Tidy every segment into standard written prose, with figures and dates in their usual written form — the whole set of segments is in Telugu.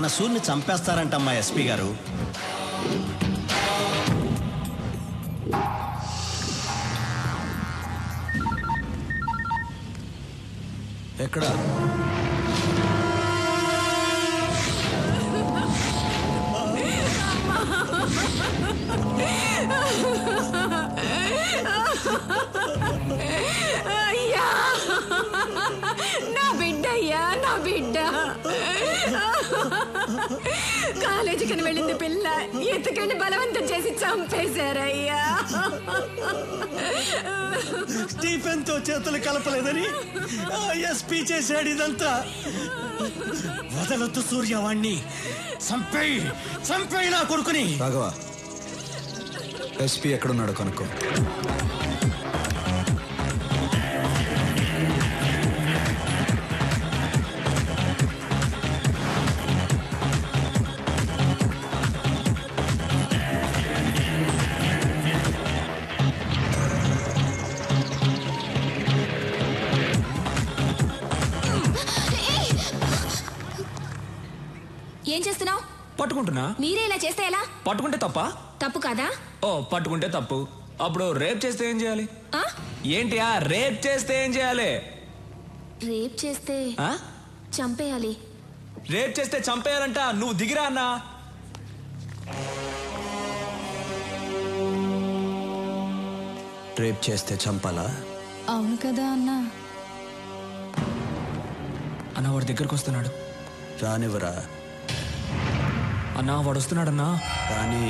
మన సూర్ని చంపేస్తారంటమ్మా ఎస్పీ గారు. ఎక్కడ? అయ్యా, నా బిడ్డ అయ్యా, నా బిడ్డ. కాలేజీకి వెళ్ళింది పిల్ల, ఎత్తుకెళ్ళి బలవంతం చేసి చంపేశారయ్యా. స్టీఫెన్ తో చేతులు కలపలేదని ఎస్పీ చేశాడు ఇదంతా. వదలొద్దు సూర్యవాణ్ణి, చంపేయి నా కొడుకుని. రాఘవ, ఎస్పీ ఎక్కడున్నాడో కనుక్కో. ఏం చేస్తున్నావు? పట్టుకుంటున్నా. మీరే ఇలా చేస్తే ఎలా? పట్టుకుంటే తప్ప? తప్పు కాదా? ఓ, పట్టుకుంటే తప్పు. అప్పుడు రేప్ చేస్తే ఏం చేయాలి? ఏంటి రేప్ చేస్తే ఏం చేయాలి? రేప్ చేస్తే చంపేయాలి. రేప్ చేస్తే చంపేయాలంట. నువ్వు దిగిరా అన్నా. రేప్ చేస్తే చంపాలా? అవును కదా అన్నా. అన్నా వాడి దగ్గరకు వస్తున్నాడు. రానివ్వరా. అన్నా వాడు వస్తున్నాడన్నా. రాని.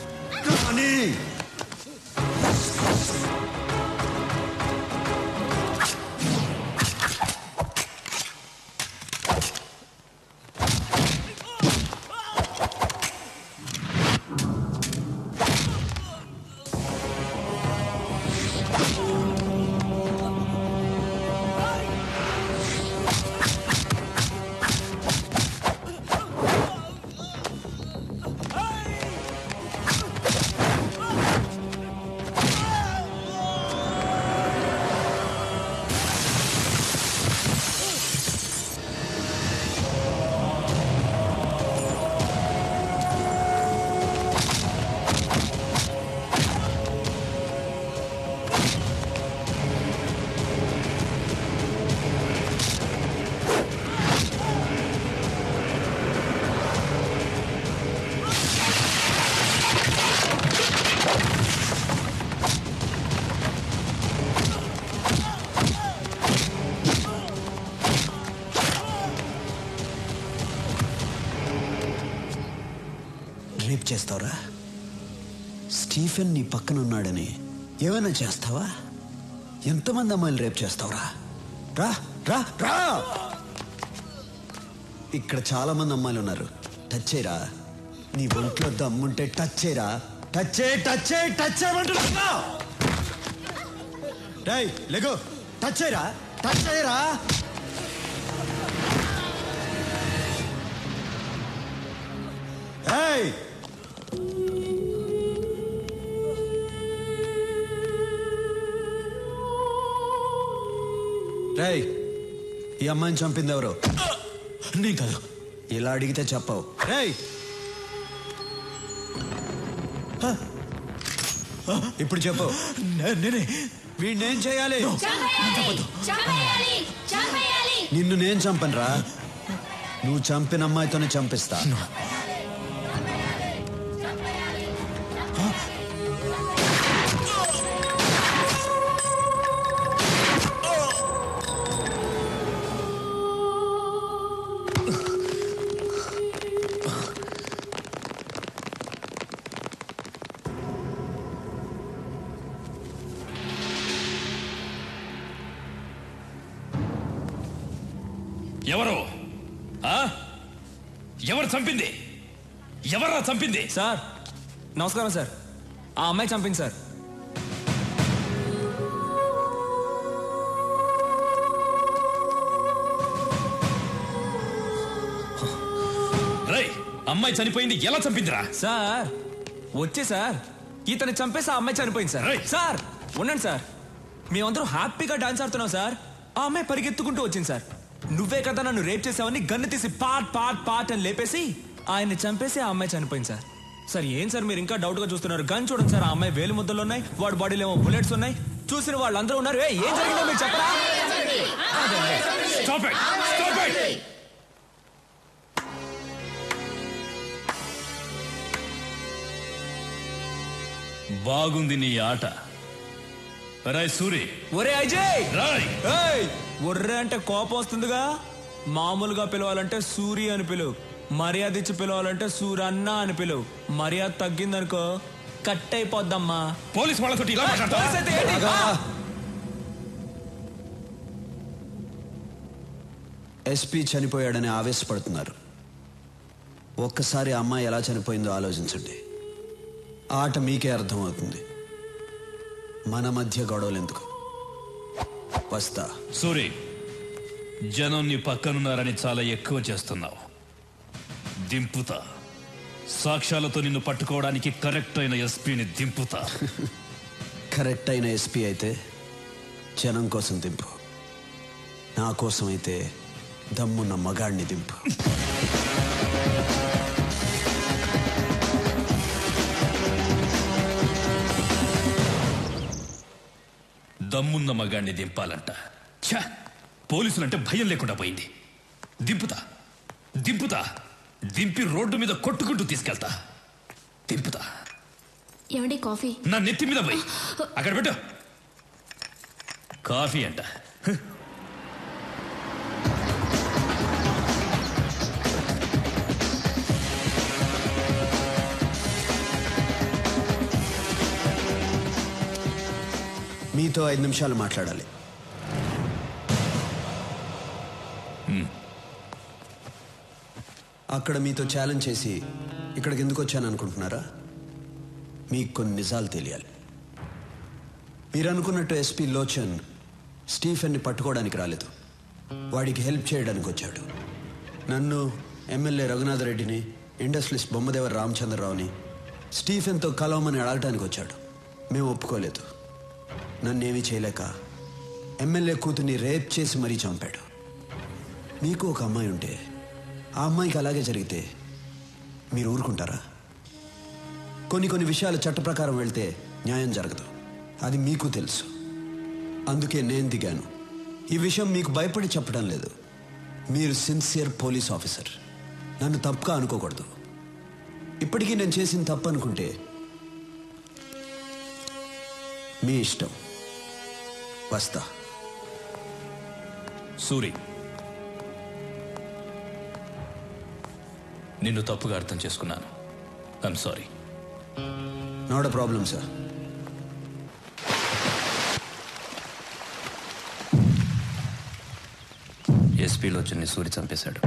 రేప్ చేస్తావురా? స్టీఫెన్ నీ పక్కన ఉన్నాడని ఏమైనా చేస్తావా? ఎంతమంది అమ్మాయిలు రేప్ చేస్తావురా? రా రా రా. ఇక్కడ చాలా మంది అమ్మాయిలు ఉన్నారు. టచ్ చేయరా. నీ ఒంట్లో దమ్ముంటే టచ్ చేయరా. టచ్ చేయమంటున్నా. రేయ్ లెగో, టచ్ చేయరా. ఏయ్, రేయ్, ఈ అమ్మాయిని చంపింది ఎవరు? నేను కాదు. ఇలా అడిగితే చెప్పవు. రేయ్, ఇప్పుడు చెప్పు. నేనే. వీడినేం చేయాలి? నిన్ను నేను చంపనురా. నువ్వు చంపిన అమ్మాయితోనే చంపిస్తా. ఎవరు చంపింది? ఎవరా చంపింది? సార్ నమస్కారం సార్. ఆ అమ్మాయి చంపింది సార్. రై, అమ్మాయి చనిపోయింది. ఎలా చంపిందిరా? సార్ వచ్చే సార్, ఇతను చంపేసి ఆ అమ్మాయి చనిపోయింది సార్. సార్ ఉండండి సార్, మేమందరూ హ్యాపీగా డాన్స్ ఆడుతున్నాం సార్. ఆ అమ్మాయి పరిగెత్తుకుంటూ వచ్చింది సార్. నువ్వే కదా నన్ను రేప్ చేసావని గన్ను తీసి పాట్ పాట్ పాట్ అని లేపేసి ఆయన్ని చంపేసి ఆ అమ్మాయి చనిపోయింది సార్. సార్ ఏం సార్ మీరు ఇంకా డౌట్ గా చూస్తున్నారు? గన్ చూడండి సార్, ఆ అమ్మాయి వేలు ముద్దలు ఉన్నాయి, వాడి బాడీలో ఏమో బుల్లెట్స్ ఉన్నాయి. చూసిన వాళ్ళందరూ ఉన్నారు. ఏం జరిగిందో మీరు చెప్పరా? Stop it! Stop it! బాగుంది నీ ఆట. రాయ్ సూరి. ఒరే అజయ్, రాయ్. ఒర్రే అంటే కోపం వస్తుందిగా. మామూలుగా పిలవాలంటే సూరి అని పిలువు, మర్యాద ఇచ్చి పిలవాలంటే సూరన్న అని పిలువు. మర్యాద తగ్గిందనుకో కట్ అయిపోద్దమ్మా. పోలీస్ వాళ్ళతో ఇలా మాట్లాడతావా? ఎస్పీ చనిపోయాడని ఆవేశపడుతున్నారు. ఒక్కసారి అమ్మాయి ఎలా చనిపోయిందో ఆలోచించండి. ఆట మీకే అర్థమవుతుంది. మన మధ్య గొడవలు ఎందుకు? వస్తా. సూరి, జనం నీ పక్కనున్నారని చాలా ఎక్కువ చేస్తున్నావు. దింపుతా. సాక్ష్యాలతో నిన్ను పట్టుకోవడానికి కరెక్ట్ అయిన ఎస్పీని దింపుతా. కరెక్ట్ అయిన ఎస్పీ అయితే జనం కోసం దింపు, నా కోసం అయితే దమ్మున్న మగాడిని దింపు. దమ్మున్న మగాడిని దింపాలంట. ఛ, పోలీసులంటే భయం లేకుండా పోయింది. దింపుతా దింపుతా దింపి రోడ్డు మీద కొట్టుకుంటూ తీసుకెళ్తా. దింపుతా. ఏమండి కాఫీ? నా నెత్తి మీద పోయి అక్కడ పెట్టు. కాఫీ అంట. మీతో 5 నిమిషాలు మాట్లాడాలి. అక్కడ మీతో ఛాలెంజ్ చేసి ఇక్కడికి ఎందుకు వచ్చాను అనుకుంటున్నారా? మీకు కొన్ని నిజాలు తెలియాలి. మీరు అనుకున్నట్టు ఎస్పీ లోచన్ స్టీఫెన్ని పట్టుకోవడానికి రాలేదు, వాడికి హెల్ప్ చేయడానికి వచ్చాడు. నన్ను, ఎమ్మెల్యే రఘునాథరెడ్డిని, ఇండస్ట్రియలిస్ట్ బొమ్మదేవర రామచంద్రరావుని స్టీఫెన్తో కలవమని అడగటానికి వచ్చాడు. మేము ఒప్పుకోలేదు. నన్నేమీ చేయలేక ఎమ్మెల్యే కూతుర్ని రేప్ చేసి మరీ చంపాడు. మీకు ఒక అమ్మాయి ఉంటే ఆ అమ్మాయికి అలాగే జరిగితే మీరు ఊరుకుంటారా? కొన్ని విషయాలు చట్ట ప్రకారం వెళ్తే న్యాయం జరగదు, అది మీకు తెలుసు. అందుకే నేను దిగాను. ఈ విషయం మీకు భయపడి చెప్పడం లేదు. మీరు సిన్సియర్ పోలీస్ ఆఫీసర్, నన్ను తప్పుగా అనుకోకూడదు. ఇప్పటికీ నేను చేసిన తప్పు అనుకుంటే మీ ఇష్టం. వస్తా. సూరి, నిన్ను తప్పుగా అర్థం చేసుకున్నాను. I'm sorry. Not a problem sir. ఎస్పీలో వచ్చి సూరి చంపేశాడు.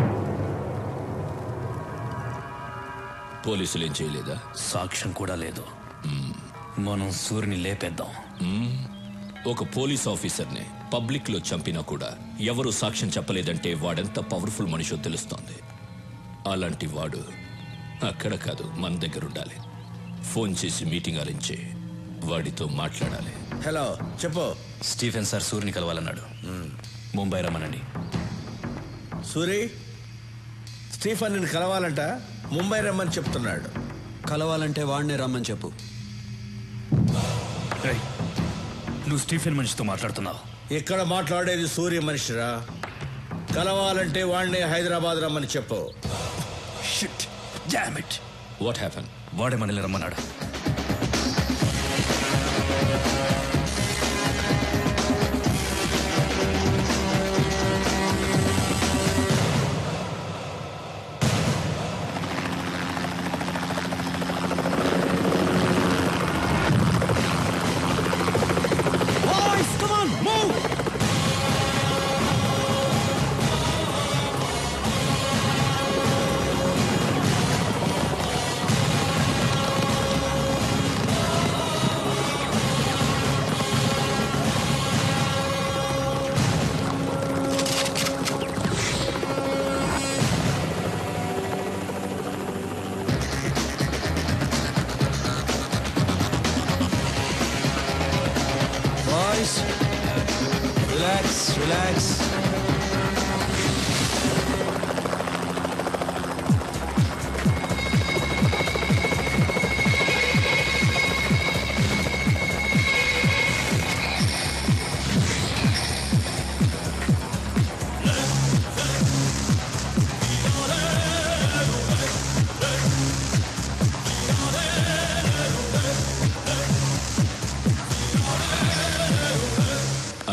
పోలీసులు ఏం చేయలేదా? సాక్ష్యం కూడా లేదు. మనం సూరిని లేపేద్దాం. ఒక పోలీస్ ఆఫీసర్ని పబ్లిక్ లో చంపినా కూడా ఎవరు సాక్ష్యం చెప్పలేదంటే వాడెంత పవర్ఫుల్ మనిషో తెలుస్తోంది. అలాంటి వాడు అక్కడ కాదు, మన దగ్గర ఉండాలి. ఫోన్ చేసి మీటింగ్ అరేంజ్ చేయి, వాడితో మాట్లాడాలి. హలో, చెప్పు. స్టీఫెన్ సార్ సూరిని కలవాలన్నాడు. ముంబై రమ్మనండి. సూరి, స్టీఫెన్ కలవాలంట ముంబై రమ్మని చెప్తున్నాడు. కలవాలంటే వాడినే రమ్మని చెప్పు. నువ్వు స్టీఫెన్ మనిషితో మాట్లాడుతున్నావు. ఇక్కడ మాట్లాడేది సూర్య మనిషిరా. కలవాలంటే వాడినే హైదరాబాద్ రమ్మని చెప్పు. Shit, damn it. What happen? వాడే మనల్ని రమ్మన్నాడు. Relax.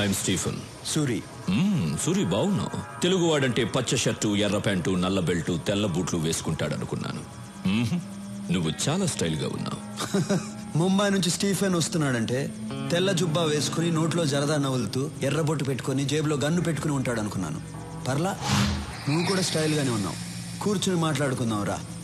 I'm Stephen. Suri. Suri బాగున్నావు. తెలుగువాడంటే పచ్చ షర్టు, ఎర్ర ప్యాంటు, నల్ల బెల్టు, తెల్ల బూట్లు వేసుకుంటాడనుకున్నాను. నువ్వు చాలా స్టైల్ గా ఉన్నావు. ముంబై నుంచి స్టీఫెన్ వస్తున్నాడంటే తెల్ల జుబ్బా వేసుకుని నోట్లో జరదా నవ్వులుతూ ఎర్రబొట్టు పెట్టుకుని జేబులో గన్ను పెట్టుకుని ఉంటాడు అనుకున్నాను. పర్లా, నువ్వు కూడా స్టైల్ గానే ఉన్నావు. కూర్చుని మాట్లాడుకుందాం రా.